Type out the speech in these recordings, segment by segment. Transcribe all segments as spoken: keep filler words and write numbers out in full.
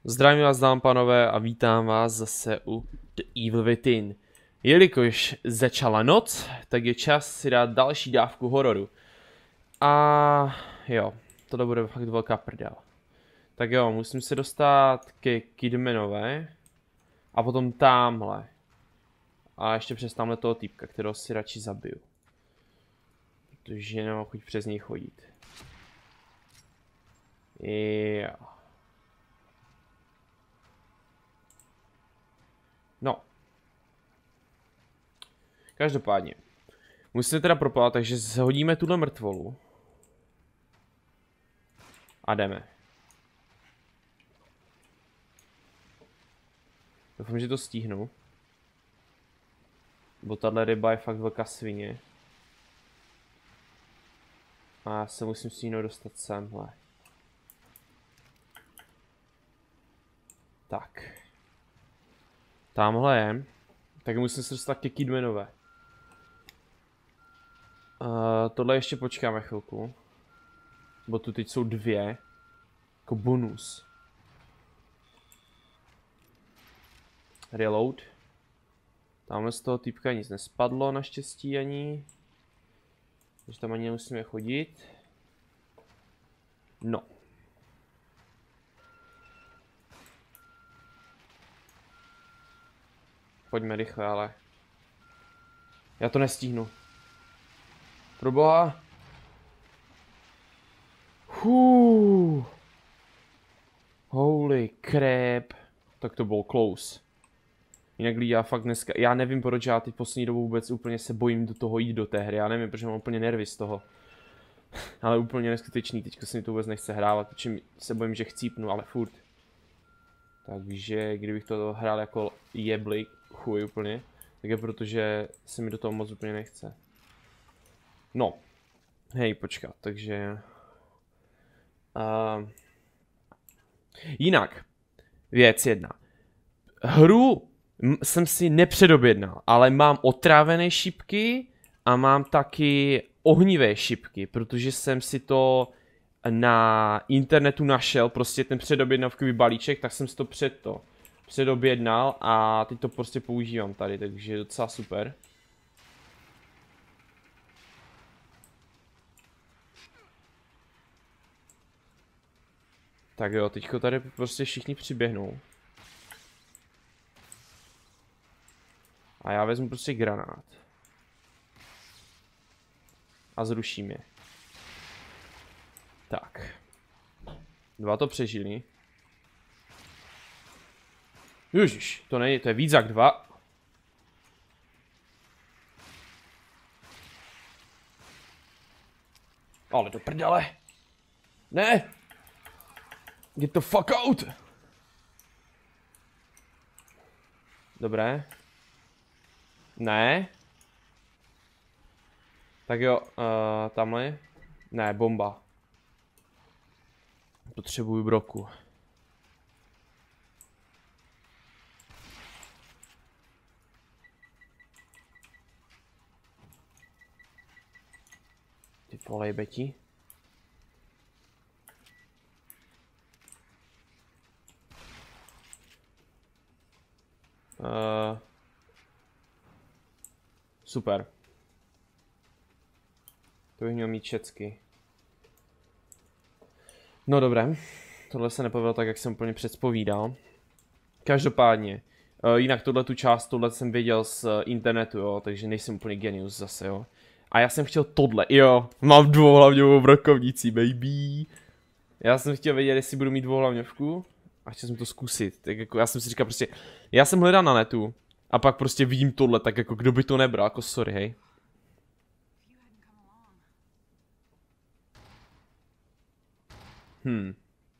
Zdravím vás, dámy a pánové, a vítám vás zase u The Evil Within. Jelikož začala noc, tak je čas si dát další dávku hororu. A jo, tohle bude fakt velká prdel. Tak jo, musím se dostat ke Kidmanové a potom tamhle. A ještě přes tamhle toho týpka, kterého si radši zabiju. Protože nemám chuť přes něj chodit. Jo. No. Každopádně. Musíme teda propát, takže zhodíme tuhle mrtvolu. A jdeme. Doufám, že to stíhnu. Bo tahle ryba je fakt velká svině. A já se musím stihnout dostat semhle. Tak. Tamhle je. Tak musím se dostat ke Kidmanové. Uh, tohle ještě počkáme chvilku. Bo tu teď jsou dvě. Jako bonus. Reload. Tamhle z toho týpka nic nespadlo naštěstí ani. Takže tam ani nemusíme chodit. No. Pojďme rychle, ale já to nestihnu. Proboha. Hů. Holy crap. Tak to bylo close. Jinak lidi, já fakt dneska, já nevím proč já teď poslední dobu vůbec úplně se bojím do toho jít do té hry. Já nevím, protože mám úplně nervy z toho. Ale úplně neskutečný, teďka se mi to vůbec nechce hrávat, protože se bojím, že chcípnu, ale furt. Takže kdybych to hrál jako jebli, chuj úplně, tak je protože se mi do toho moc úplně nechce. No, hej, počkat, takže... Uh, jinak, věc jedna. Hru jsem si nepředobjednal, ale mám otrávené šipky a mám taky ohnivé šipky, protože jsem si to na internetu našel, prostě ten předobjednavkový balíček, tak jsem si to před to předobjednal a teď to prostě používám tady, takže je docela super. Tak jo, teďko tady prostě všichni přiběhnou. A já vezmu prostě granát. A zruším je. Tak. Dva to přežili. Ježiš, to není, to je víc jak dva. Ale do prdele. Ne. Get the fuck out. Dobré. Ne. Tak jo, uh, tamhle. Ne, bomba. Potřebuju broku. Ty volej, Betty. Uh, super. To bych měl mít všecky. No dobré. Tohle se nepovedlo tak, jak jsem úplně předpovídal. Každopádně. Uh, jinak tohle tu část, tohle jsem věděl z uh, internetu, jo, takže nejsem úplně genius zase, jo. A já jsem chtěl tohle, jo. Mám dvouhlavňovou brokovnici, baby. Já jsem chtěl vědět, jestli budu mít dvouhlavňovku. A chtěl jsem to zkusit, tak jako já jsem si říkal prostě, já jsem hledal na netu a pak prostě vidím tohle, tak jako kdo by to nebral, jako sorry, hej. Hmm.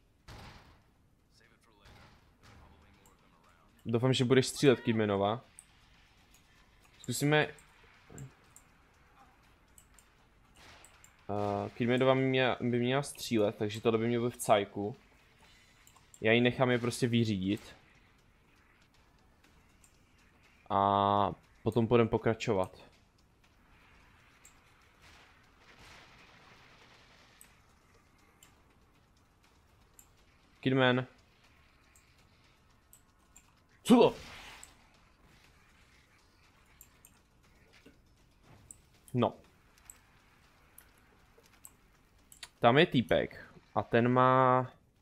Doufám, že budeš střílet, Kidmanova. Zkusíme... Uh, Kidmanova by měla, by měla střílet, takže tohle by mělo být v cajku. Já ji nechám je prostě vyřídit. A potom budeme pokračovat. Kidman. Co to? No. Tam je týpek. A ten má...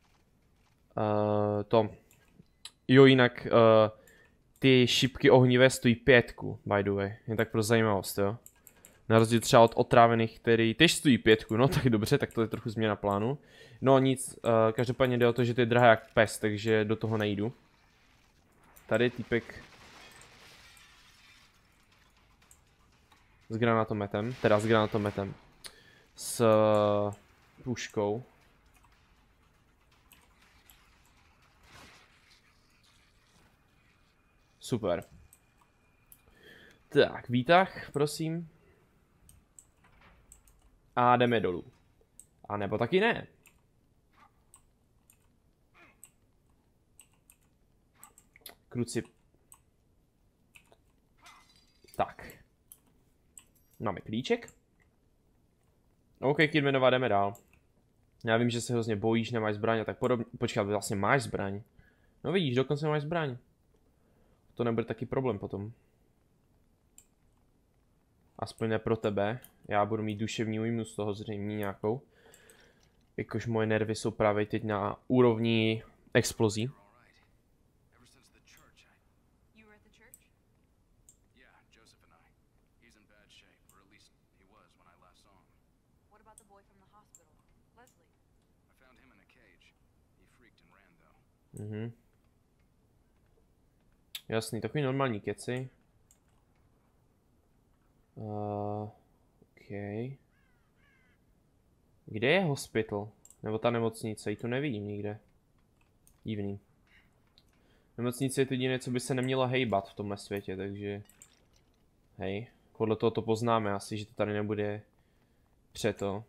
Uh, to... Jo, jinak... Uh, ty šipky ohnivé stojí pětku, by the way. Jen tak pro zajímavost, jo. Na rozdíl třeba od otrávených, který tež stojí pětku, no tak dobře, tak to je trochu změna plánu. No nic, uh, každopádně jde o to, že to je drahé jak pes, takže do toho nejdu. Tady je týpek s granatometem, teda s granatometem. S uh, puškou. Super. Tak, výtah, prosím. A jdeme dolů. A nebo taky ne. Kruci. Tak. Máme klíček. OK, Kidmanová, jdeme dál. Já vím, že se hrozně bojíš, nemáš zbraň a tak podobně. Počkat, vlastně máš zbraň. No vidíš, dokonce máš zbraň. To nebude taky problém potom. Aspoň ne pro tebe. Já budu mít duševní újmu z toho zřejmě nějakou. Jakož moje nervy jsou právě teď na úrovni explozí. Mhm. Jasný, takový normální keci. Uh, OK. Kde je hospital? Nebo ta nemocnice? Ji tu nevidím nikde. Divný. Nemocnice je to jediné, co by se nemělo hejbat v tomhle světě, takže... Hej, podle toho to poznáme asi, že to tady nebude přeto.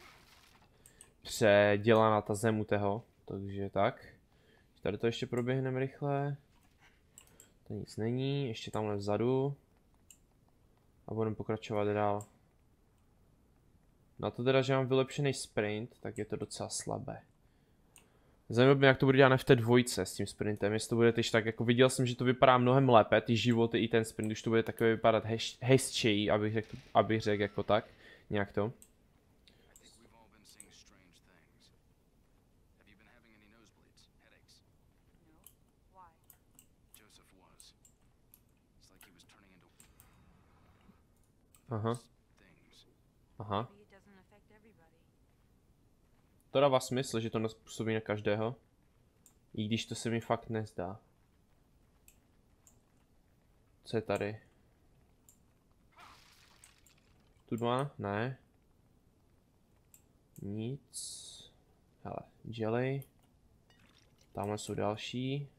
Předělaná ta zem u toho, takže tak. Tady to ještě proběhneme rychle. To nic není, ještě tamhle vzadu. A budeme pokračovat dál. Na to teda, že mám vylepšený sprint, tak je to docela slabé. Zajímavé mě, jak to bude dělat v té dvojce s tím sprintem, jestli to bude tyž tak, jako viděl jsem, že to vypadá mnohem lépe, ty životy i ten sprint, už to bude takové vypadat hezčí, abych řekl, abych řekl jako tak, nějak to. Aha. Aha. To dává smysl, že to nezpůsobí na každého. I když to se mi fakt nezdá. Co je tady? Tu dva? Ne. Nic. Hele, jelly. Tamhle jsou další.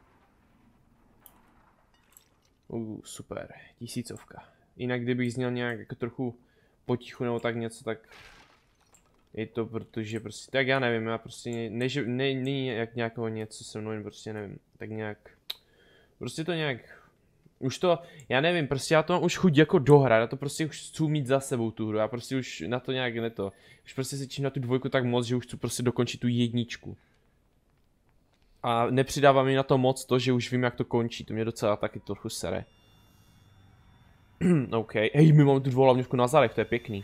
Uh, super. Tisícovka. Jinak kdybych zněl nějak jako trochu potichu nebo tak něco, tak je to, protože prostě, tak já nevím, já prostě, ne, že, ne, není jak nějakého něco se mnou, prostě nevím, tak nějak, prostě to nějak, už to, já nevím, prostě já to mám už chuť jako dohrát, já to prostě už chci mít za sebou tu hru, já prostě už na to nějak ne to, už prostě se čím na tu dvojku tak moc, že už chci prostě dokončit tu jedničku. A nepřidává mi na to moc to, že už vím, jak to končí, to mě docela taky trochu sere. OK, hej, my máme tu dvouhlavňovku na zádech, to je pěkný.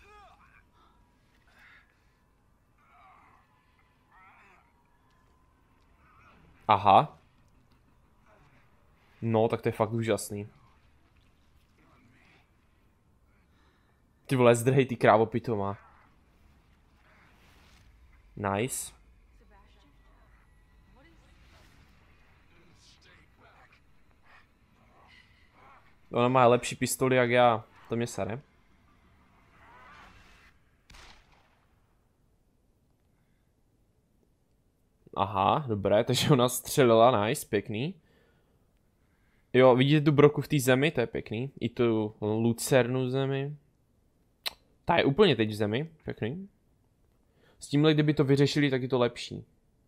Aha. No, tak to je fakt úžasný. Ty vole, zdrhej ty krávo pitomá. Nice. Ona má lepší pistoli jak já, to mě sere. Aha, dobré, takže ona střelila, nice, pěkný. Jo, vidíte tu broku v té zemi, to je pěkný. I tu lucernu zemi. Ta je úplně teď v zemi, pěkný. S tímhle, kdyby to vyřešili, tak je to lepší.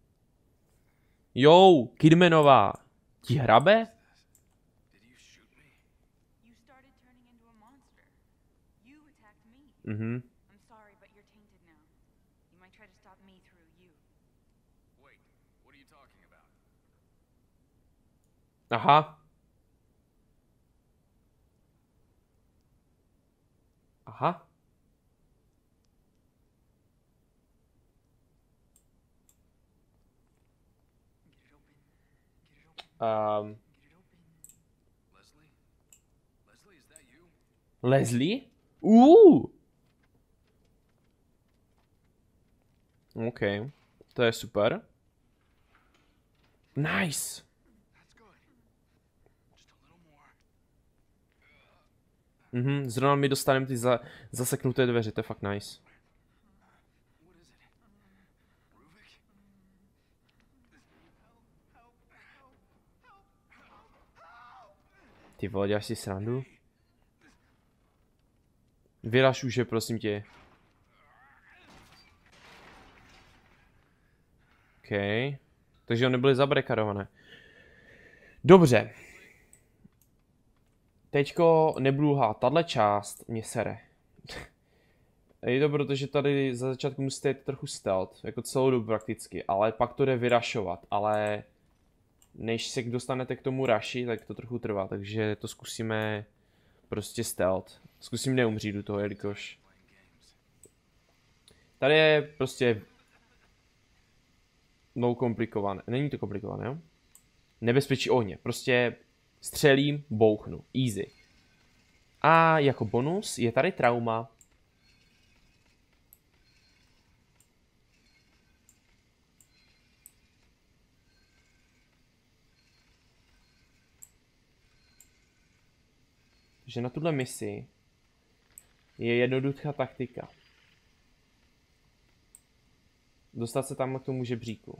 Jo, Kidmanová, ti hrabe? Mhm. Aha. Aha. Um. Leslie? Uh. OK. To je super. Nice. Mhm, zrovna mi dostaneme ty za, zaseknuté dveře, to je fakt nice. Ty vole, děláš si srandu? Vyraž už je, prosím tě. OK. Takže oni byly zabrekarované. Dobře. Teďko nebudu lhát, tahle část mě sere. Je to proto, že tady za začátku musíte jít trochu stealth, jako celou dobu prakticky, ale pak to jde vyrašovat, ale než se dostanete k tomu raši, tak to trochu trvá, takže to zkusíme prostě stealth. Zkusím neumřít do toho, jelikož tady je prostě no komplikované, není to komplikované, jo? Nebezpečí ohně, prostě střelím, bouchnu, easy. A jako bonus je tady trauma. Že na tuhle misi je jednoduchá taktika. Dostat se tam k tomu žebříku.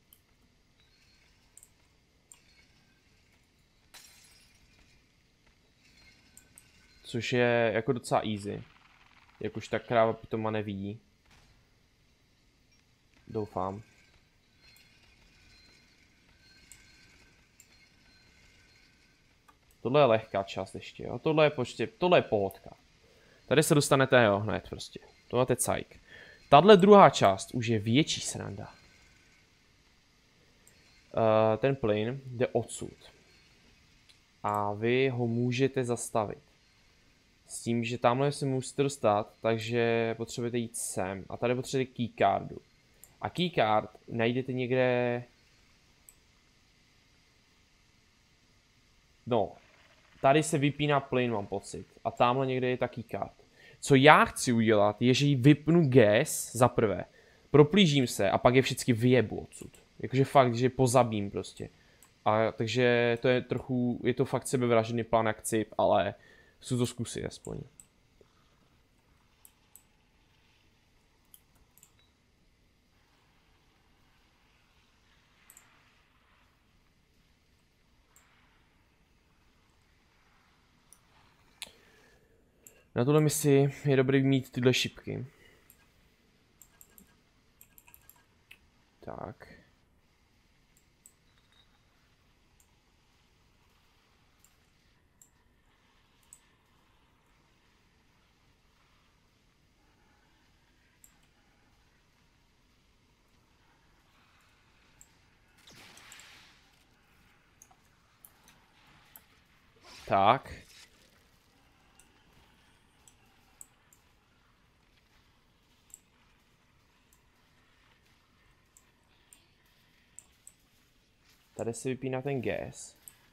Což je jako docela easy. Jak už ta kráva pitoma nevidí. Doufám. Tohle je lehká část ještě, jo. Tohle je počtě, tohle je pohodka. Tady se dostanete, jo, hned prostě. To máte cajk. Tahle druhá část už je větší sranda. Uh, ten plyn jde odsud. A vy ho můžete zastavit. S tím, že tamhle se musíte dostat, takže potřebujete jít sem. A tady potřebujete keycardu. A keycard najdete někde... No, tady se vypíná plyn, mám pocit. A tamhle někde je ta keycard. Co já chci udělat, je, že jí vypnu gas za prvé. Proplížím se a pak je vždycky vyjebu odsud. Jakože fakt, že pozabím prostě. A takže to je trochu, je to fakt sebevražený plán jak cip, ale chci to zkusit aspoň. Na tuhle misi je dobrý mít tyhle šipky. Tak. Tak. Tady se vypíná ten gas.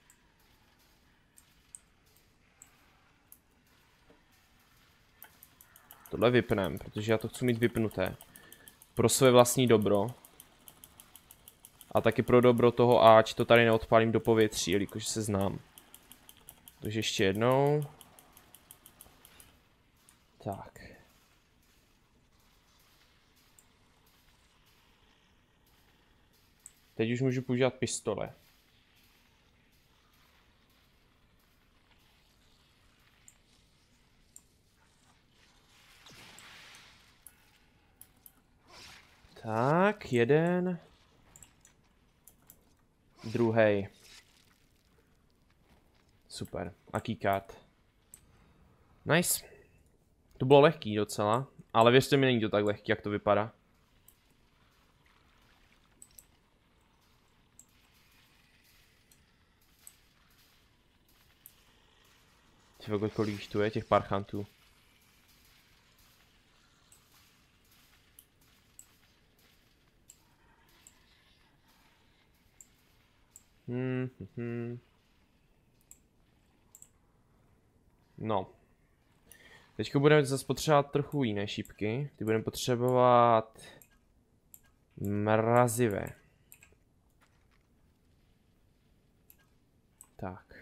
Tohle vypnem, protože já to chci mít vypnuté. Pro své vlastní dobro. A taky pro dobro toho, ať to tady neodpálím do povětří, jelikož se znám. Takže ještě jednou. Tak. Teď už můžu používat pistole. Tak, jeden. Druhý. Super. A keycard. Nice. To bylo lehký docela, ale věřte mi, není to tak lehký, jak to vypadá. Tyvo, kolik jich tu je, těch parchantů. Hmm, hmm, hmm. No. Teďko budeme zase potřebovat trochu jiné šípky. Ty budeme potřebovat mrazivé. Tak.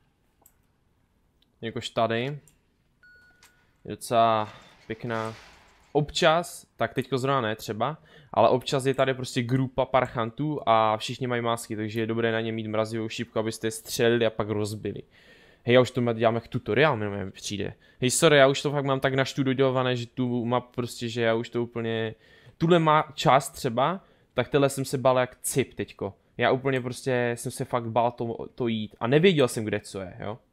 Jakož tady. Je docela pěkná. Občas, tak teďko zrovna ne třeba, ale občas je tady prostě grupa parchantů a všichni mají masky, takže je dobré na ně mít mrazivou šípku, abyste je střelili a pak rozbili. Hej, já už to děláme jak tutoriál, mi přijde. Hej, sorry, já už to fakt mám tak naštudované, že tu má prostě, že já už to úplně... Tuhle má část třeba, tak tenhle jsem se bál jak cip teďko. Já úplně prostě jsem se fakt bál to, to jít a nevěděl jsem, kde co je, jo.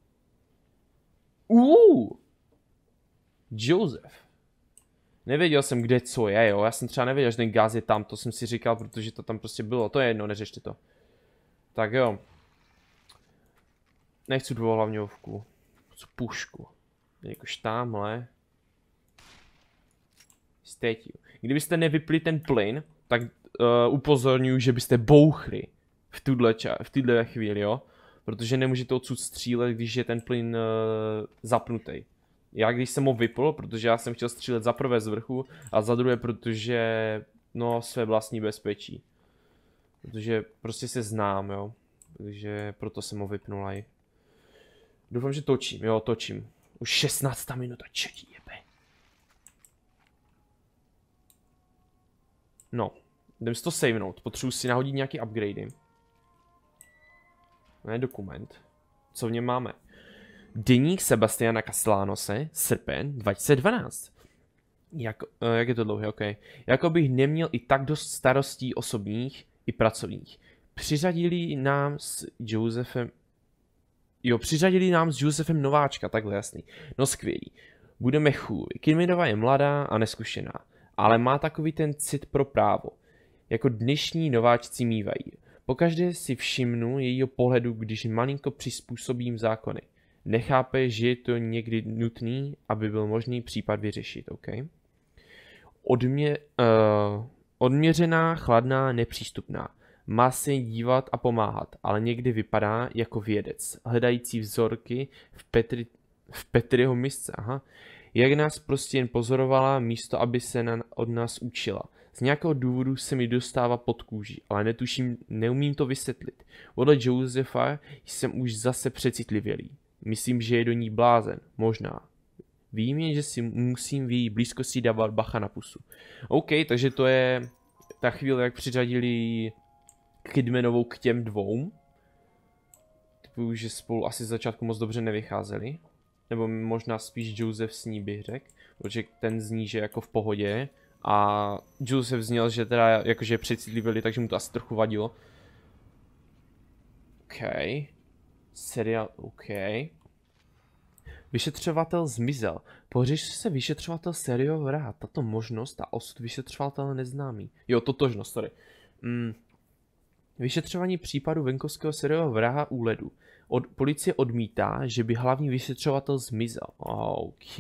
Uuu! Joseph. Nevěděl jsem, kde co je, jo. Já jsem třeba nevěděl, že ten gaz je tam, to jsem si říkal, protože to tam prostě bylo. To je jedno, neřešte to. Tak jo. Nechci dvouhlavňovku. Chci pušku. Jakož tamhle. Stétiu. Kdybyste nevypli ten plyn, tak uh, upozorňuji, že byste bouchli v tuhle, v tuhle chvíli, jo. Protože nemůžete odsud střílet, když je ten plyn uh, zapnutý. Já když jsem ho vypl, protože já jsem chtěl střílet za prvé z vrchu a za druhé, protože no své vlastní bezpečí. Protože prostě se znám, jo. Takže proto jsem ho vypnul aj. Doufám, že točím, jo, točím. Už šestnáctá minuta, četí jebe. No, jdem si to savenout, potřebuji si nahodit nějaký upgradey. Ne, dokument. Co v něm máme? Deník Sebastiana Castellanose, srpen dva tisíce dvanáct. Jak, uh, jak je to dlouhé, ok. Jako bych neměl i tak dost starostí osobních i pracovních. Přiřadili nám s Josephem... Jo, přiřadili nám s Josephem nováčka, takhle jasný. No skvělý. Budeme chůvy. Kidmanová je mladá a neskušená, ale má takový ten cit pro právo. Jako dnešní nováčci mývají. Pokaždé si všimnu jejího pohledu, když malinko přizpůsobím zákony. Nechápe, že je to někdy nutný, aby byl možný případ vyřešit, ok? Odmě, uh, odměřená, chladná, nepřístupná. Má se jen dívat a pomáhat, ale někdy vypadá jako vědec, hledající vzorky v, Petri, v Petriho misce, aha. Jak nás prostě jen pozorovala, místo aby se na, od nás učila. Z nějakého důvodu se mi dostává pod kůži, ale netuším, neumím to vysvětlit. Podle Josefa jsem už zase přecitlivělý. Myslím, že je do ní blázen, možná. Vím jen, že si musím v její blízkosti dávat bacha na pusu. OK, takže to je ta chvíle, jak přiřadili Kidmanovou k těm dvou. Typuji, že spolu asi z začátku moc dobře nevycházeli. Nebo možná spíš Joseph s ní bych řekl, protože ten zní, že jako v pohodě. A Joseph zněl, že teda jakože přecitlivili, takže mu to asi trochu vadilo. OK. Seriál, OK. Vyšetřovatel zmizel. Pohřeš se vyšetřovatel seriového vraha. Tato možnost a osud vyšetřovatele neznámý. Jo, totožnost, sorry. Mm. Vyšetřování případu venkovského seriového vraha u ledu. Od, policie odmítá, že by hlavní vyšetřovatel zmizel. OK.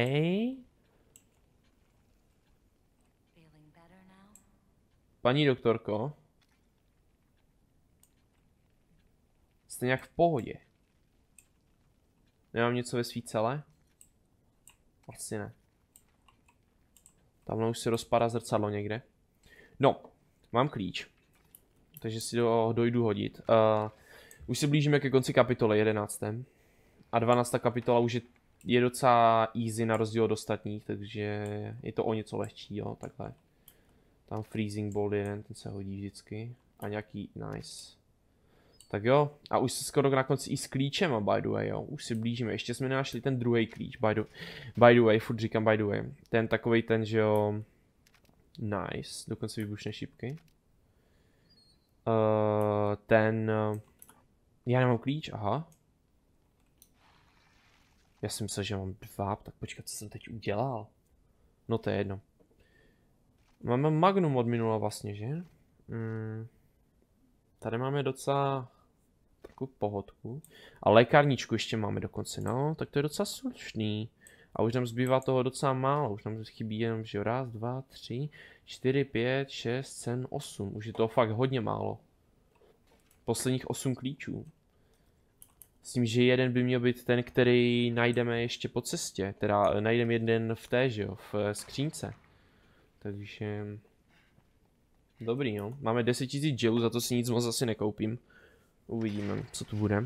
Paní doktorko. Jste nějak v pohodě? Nemám něco ve svý celé? Asi ne. Tamhle už se rozpadá zrcadlo někde. No, mám klíč. Takže si do, dojdu hodit. Uh, už se blížíme ke konci kapitoly jedenácté. A dvanáctá kapitola už je, je docela easy na rozdíl od ostatních, takže je to o něco lehčí, jo, takhle. Tam freezing bolt jeden, ten se hodí vždycky. A nějaký nice. Tak jo, a už se skoro na konci i s klíčem, by the way, jo, už si blížíme. Ještě jsme nenašli ten druhý klíč, by the, by the way, furt říkám by the way. Ten takovej ten, že jo, nice, dokonce výbušné šipky. Uh, ten, uh, já nemám klíč, aha. Já jsem myslel, že mám dva, tak počkat, co jsem teď udělal. No to je jedno. Máme magnum od minula vlastně, že? Hmm. Tady máme docela pohodku, pohodku. A lékárničku ještě máme dokonce, no, tak to je docela slušný. A už nám zbývá toho docela málo, už nám chybí jenom, že raz, dva, tři, čtyři, pět, šest, sedm, osm. Už je toho fakt hodně málo. Posledních osm klíčů. S tím, že jeden by měl být ten, který najdeme ještě po cestě. Teda najdeme jeden v té, že jo, v skřínce. Takže... Dobrý, no. Máme deset tisíc gelů, za to si nic moc asi nekoupím. Uvidíme, co tu bude.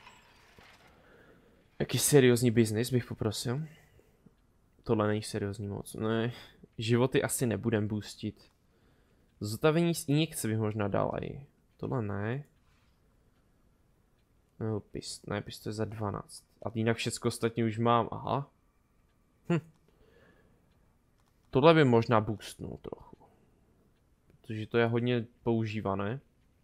Jaký seriózní biznis bych poprosil. Tohle není seriózní moc. Ne, životy asi nebudem boostit. Zotavení z injekce bych možná dal i. Tohle ne. No, pist, ne, pist to je za dvanáct. A jinak všechno ostatní už mám, aha. Hm. Tohle by možná boostnul trochu. Protože to je hodně používané.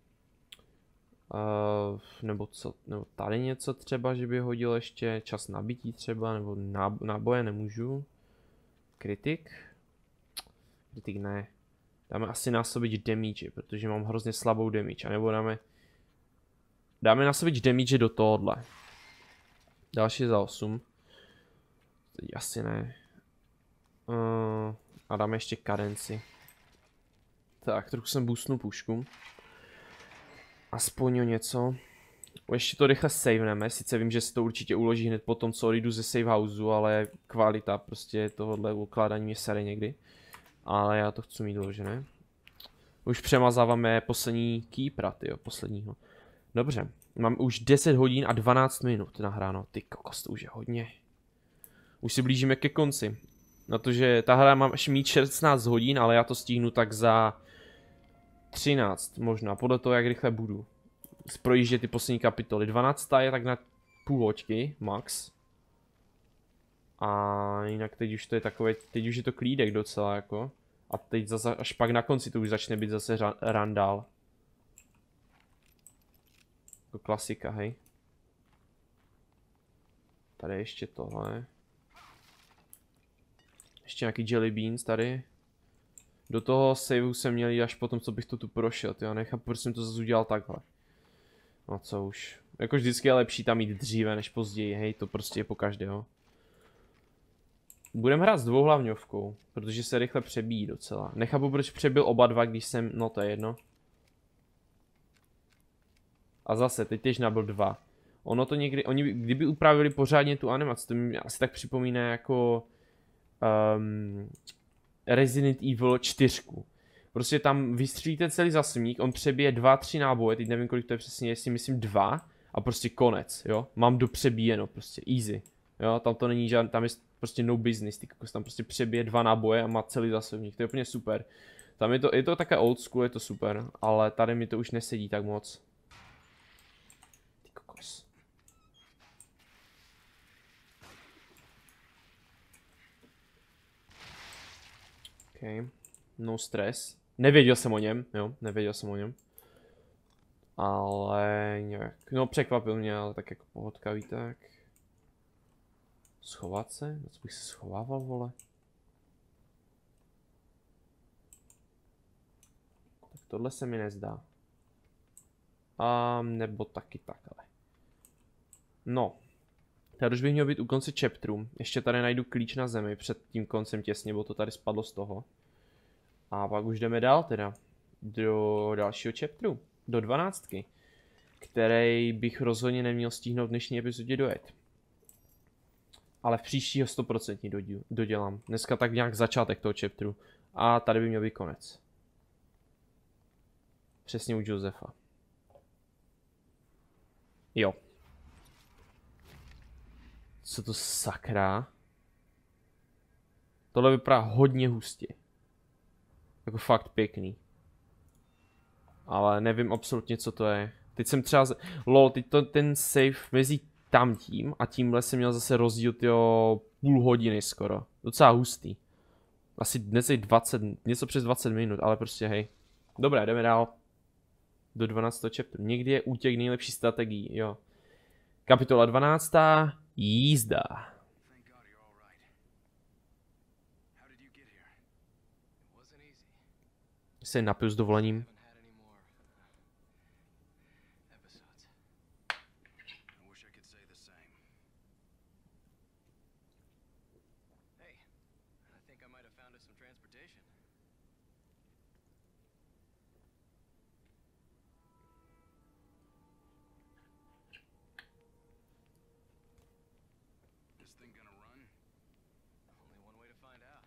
Uh, nebo co, nebo tady něco třeba, že by hodil ještě čas nabití třeba, nebo náboje nemůžu. Kritik? Kritik ne. Dáme asi násobič damage, protože mám hrozně slabou damage, anebo dáme... Dáme násobič damage do tohohle. Další za osm. Teď asi ne. Uh, a dáme ještě kadenci. Tak, trochu jsem boostnul pušku. Aspoň o něco. Ještě to rychle saveneme, sice vím, že se to určitě uloží hned po tom, co odjdu ze save houseu, ale kvalita prostě tohohle ukládání mě sere někdy. Ale já to chci mít uložené. Už přemazáváme poslední keepera, tyjo, posledního. Dobře, mám už deset hodin a dvanáct minut nahráno. Ty kokos, to už je hodně. Už si blížíme ke konci. Na to, že ta hra mám až mít šestnáct hodin, ale já to stihnu tak za třináct možná, podle toho, jak rychle budu projíždět ty poslední kapitoly. dvanáctá je tak na půl hoďky, max. A jinak teď už to je takové, teď už je to klídek docela jako. A teď zase, až pak na konci to už začne být zase randál. Jako klasika, hej. Tady ještě tohle. Ještě nějaký jelly beans tady. Do toho saveu jsem měl jít až potom, co bych to tu prošel, jo, nechápu, proč jsem to zase udělal takhle. No co už. Jako vždycky je lepší tam jít dříve než později, hej, to prostě je po každého. Budeme hrát s dvouhlavňovkou, protože se rychle přebíjí docela. Nechápu, proč přebil oba dva, když jsem, no to je jedno. A zase, teď těž nabil dva. Ono to někdy, oni kdyby upravili pořádně tu animaci, to mi asi tak připomíná jako um, Resident Evil čtyři. Prostě tam vystřílíte celý zasmík, on přebije dva, tři náboje, teď nevím, kolik to je přesně, jestli myslím dva a prostě konec, jo. Mám do přebíjeno, prostě easy, jo, tam to není žádný, tam je prostě no business, ty kokos, tam prostě přebije dva náboje a má celý zásobník, to je úplně super. Tam je to, je to také old school, je to super, ale tady mi to už nesedí tak moc. Ty kokos. Okay. No stres. Nevěděl jsem o něm, jo, nevěděl jsem o něm. Ale nějak, no překvapil mě, ale tak jako pohodka, víte, tak. Schovat se? Na co bych se schovával, vole? Tak tohle se mi nezdá. A nebo taky takhle. No. Tady už bych měl být u konce chapteru. Ještě tady najdu klíč na zemi před tím koncem těsně, bo to tady spadlo z toho. A pak už jdeme dál teda. Do dalšího chapteru. Do dvanáctky. Který bych rozhodně neměl stihnout v dnešní epizodě dojet. Ale v příštího sto procent dodělám. Dneska tak nějak začátek toho chapteru. A tady by měl být konec. Přesně u Josefa. Jo. Co to sakra? Tohle vypadá hodně hustě. Jako fakt pěkný. Ale nevím absolutně, co to je. Teď jsem třeba... Z... Lol, teď to, ten save mezi tamtím a tímhle jsem měl zase rozdíl tyjo, půl hodiny skoro. Docela hustý. Asi dnes je dvacet, něco přes dvacet minut, ale prostě hej. Dobré, jdeme dál. Do dvanáctého chapteru. Někdy je útěk nejlepší strategií, jo. Kapitola dvanáctá. Jízda. Se napiju s dovolením. same. Hey, I think I might have found us some transportation. This thing gonna run? Only one way to find out.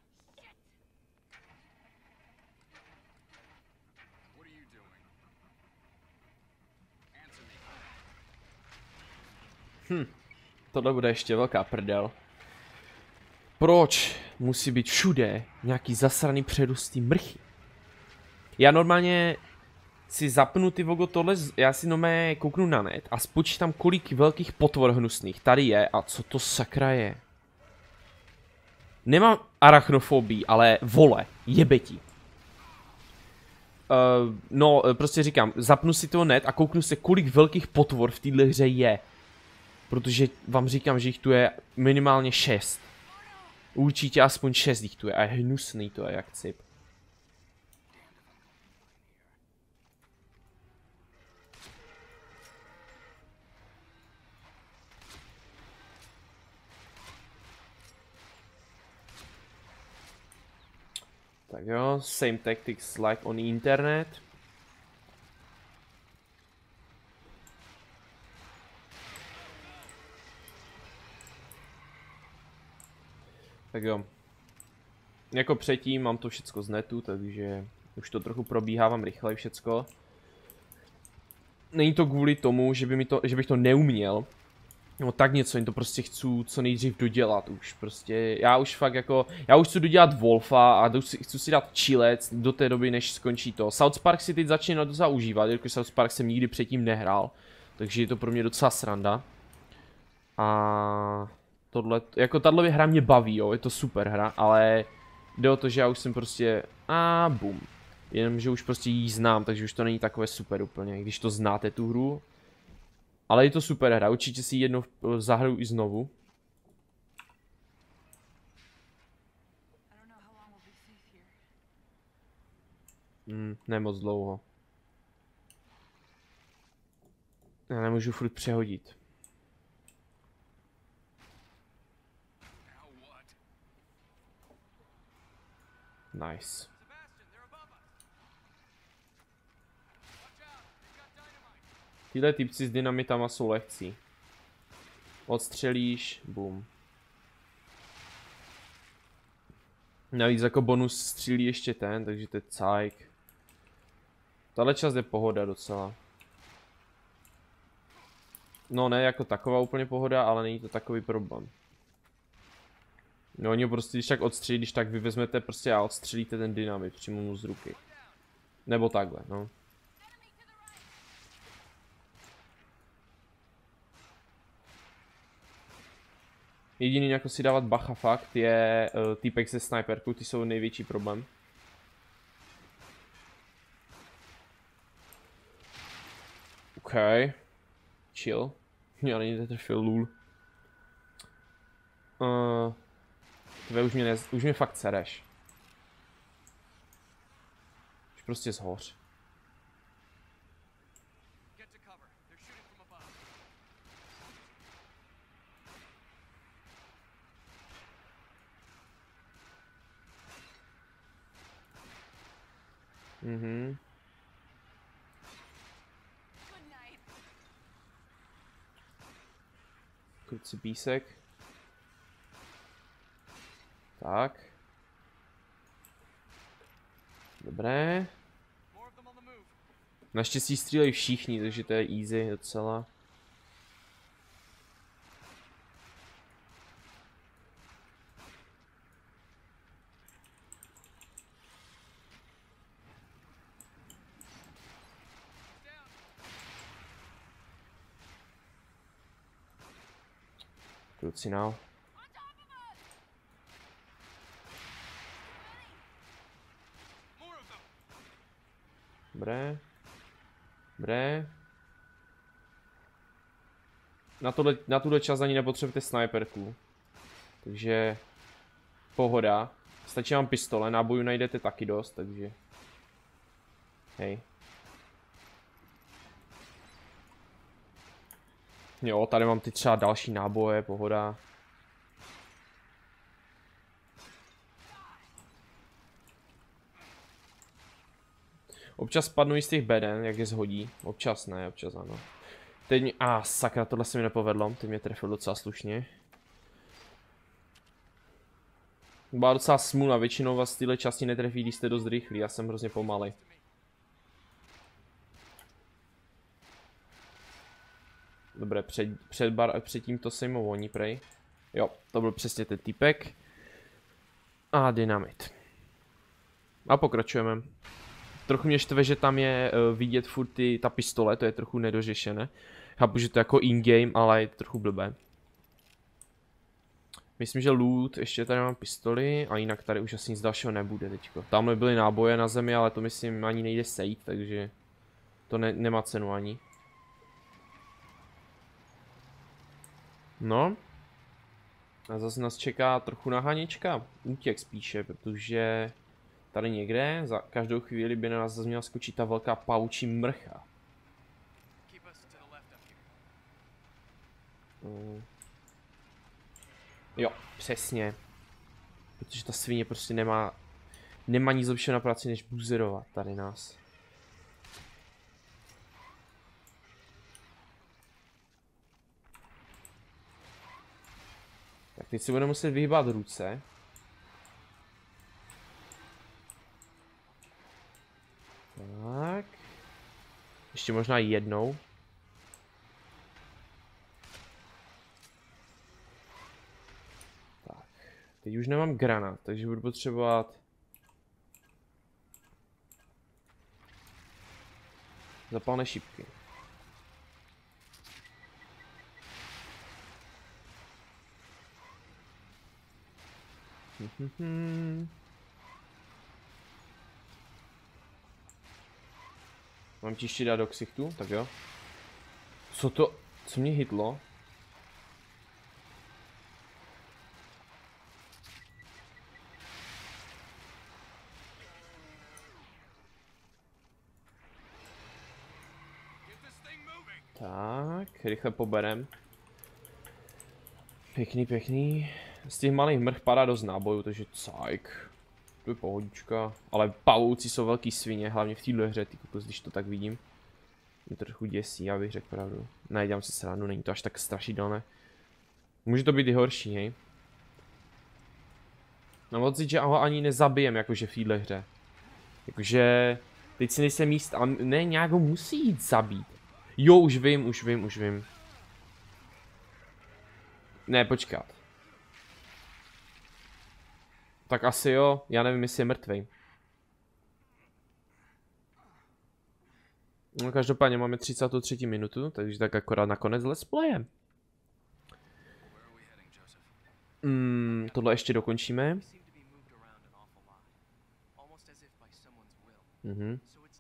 What are you doing? Answer me. Hm, tohle bude ještě velká prdel. Proč musí být všude nějaký zasraný předustý mrchy? Já normálně si zapnu ty vogo tohle, já si normálně kouknu na net a spočítám, kolik velkých potvor hnusných tady je a co to sakra je. Nemám arachnofobii, ale vole, jebeti. Uh, no, prostě říkám, zapnu si to net a kouknu se, kolik velkých potvor v téhle hře je. Protože vám říkám, že jich tu je minimálně šest. Určitě aspoň šest jich tu je a je hnusný to je jak cip. Tak jo, same tactics like on internet. Tak jo. Jako předtím mám to všecko z netu, takže už to trochu probíhávám rychle všecko. Není to kvůli tomu, že, by mi to, že bych to neuměl. No tak něco, jen to prostě chci co nejdřív dodělat už, prostě, já už fakt jako, já už chci dodělat Wolfa a chci, chci si dát chilec do té doby, než skončí to. South Park si teď začíná docela užívat, jelikož South Park jsem nikdy předtím nehrál, takže je to pro mě docela sranda. A tohle, jako tahle hra mě baví, jo, je to super hra, ale jde o to, že já už jsem prostě, a bum. Jenomže už prostě jí znám, takže už to není takové super úplně, když to znáte tu hru. Ale je to super hra, určitě si ji jednou zahraju i znovu. Hmm, ne moc dlouho. Já nemůžu furt přehodit. Nice. Tyhle typci s dynamitama jsou lehcí. Odstřelíš, boom. Navíc jako bonus střílí ještě ten, takže to je cajk. Tahle část je pohoda docela. No ne jako taková úplně pohoda, ale není to takový problém. No oni prostě když tak odstřelí, když tak vy vezmete prostě a odstřelíte ten dynamit přímo mu z ruky. Nebo takhle, no. Jediný jako si dávat bacha fakt je uh, týpek se sniperkou, ty jsou největší problém. OK. Chill. Já není netrefil, lůl. Uh, tve už mě, ne, už mě fakt sereš. Už prostě zhoř. Mhm. Kruci písek. Tak. Dobré. Naštěstí střílejí všichni, takže to je easy docela. Kruci now. Dobré. Dobré. Na, tohle, na tuhle čas ani nepotřebujete sniperku. Takže pohoda. Stačí vám pistole, nábojů najdete taky dost, takže hej. Jo, tady mám ty třeba další náboje, pohoda. Občas spadnu i z těch beden, jak je zhodí. Občas ne, občas ano. Teď mi... A ah, sakra, tohle se mi nepovedlo. Teď mě trefil docela slušně. Byla docela smůla, většinou vás tyhle části netrefí, když jste dost rychlí. Já jsem hrozně pomalej. Dobré, před, před, bar, před tímto sejmou voní, prej. Jo, to byl přesně ten týpek. A dynamit. A pokračujeme. Trochu mě štve, že tam je uh, vidět furt ty, ta pistole, to je trochu nedořešené. Chápu, že to je jako in-game, ale je to trochu blbé. Myslím, že loot, ještě tady mám pistoli a jinak tady už asi nic dalšího nebude teďko. Tamhle byly náboje na zemi, ale to myslím ani nejde sejít, takže to ne, nemá cenu ani. No. A zase nás čeká trochu nahanička, útěk spíše, protože tady někde za každou chvíli by na nás zase měla skočit ta velká paučí mrcha. Mm. Jo, přesně. Protože ta svině prostě nemá, nemá nic lepšího na práci, než buzerovat tady nás. Tak teď si budeme muset vyhýbat ruce. Tak. Ještě možná jednou. Tak. Teď už nemám granát, takže budu potřebovat zapalné šipky. Mám ti ještě dát do ksichtu, tak jo. Co to, co mě hitlo? Tak, rychle poberem. Pěkný, pěkný. Z těch malých mrch padá dost nábojů, takže cajk. To je pohodička. Ale pavouci jsou velký svině, hlavně v téhle hře, ty kokos, když to tak vidím. Mě to trochu děsí, já bych řekl pravdu. Ne, dělám si srandu, není to až tak strašidelné. Může to být i horší, hej. Mám pocit, že ho ani nezabijem, jakože v téhle hře. Jakože... Teď si nejsem míst, ale ne, nějak ho musí jít zabít. Jo, už vím, už vím, už vím. Ne, počkat. Tak asi jo, já nevím, jestli je mrtvej. No každopádně máme třicátou třetí minutu, takže tak akorát na konec let's playe. Mm, tohle ještě dokončíme. Mhm.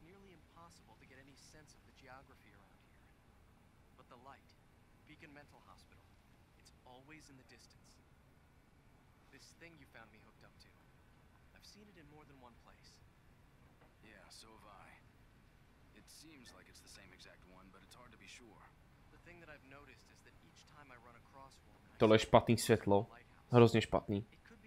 Tohle je špatný světlo. Hrozně špatný.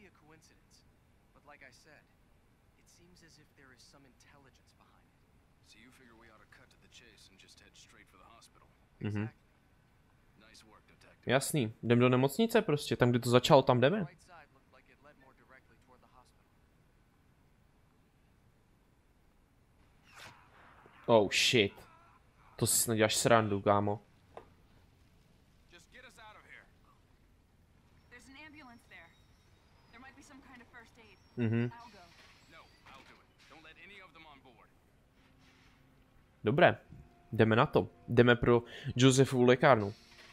Mhm. Jasný, jdem do nemocnice prostě, tam kde to začalo, tam jdeme. Oh shit. To si snad děláš srandu, kámo. Mhm. Dobré, jdeme na to. Jdeme pro Josefovu lékárnu.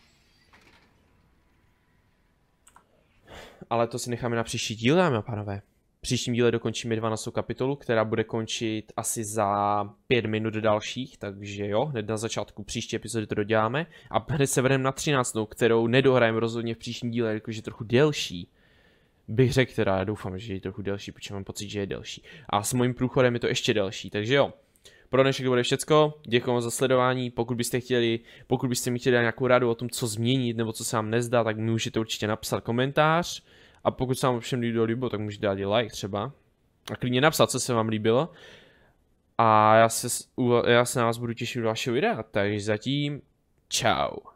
Ale to si necháme na příští díl, dámy a pánové. V příštím díle dokončíme dvanáctou kapitolu, která bude končit asi za pět minut dalších, takže jo, hned na začátku příští epizody to doděláme. A hned se vedeme na třináctou, kterou nedohrajeme rozhodně v příštím díle, jakože je trochu delší. Bych řekl, teda já doufám, že je trochu delší, protože mám pocit, že je delší. A s mojím průchodem je to ještě delší, takže jo. Pro dnešek to bude všecko, děkuji za sledování, pokud byste chtěli, pokud byste mi chtěli dát nějakou radu o tom, co změnit, nebo co se vám nezdá, tak mi můžete určitě napsat komentář. A pokud se vám všem video líbilo, tak můžete dát i like třeba. A klidně napsat, co se vám líbilo. A já se, já se na vás budu těšit u dalšího videa, takže zatím čau.